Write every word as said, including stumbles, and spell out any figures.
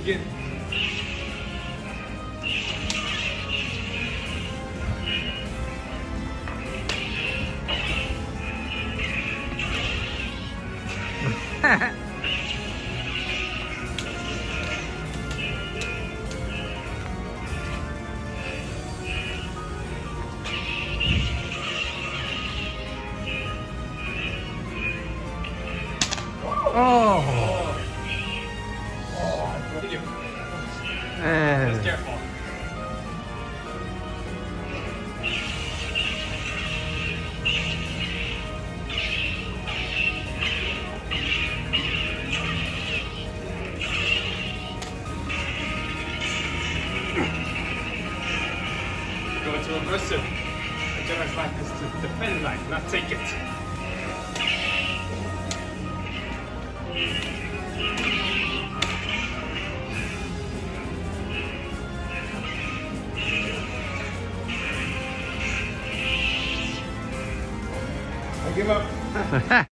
begin. Oh. Oh, you. Uh, Just careful. Go into aggressive. A Jedi's life is to defend life, not take it. I give up.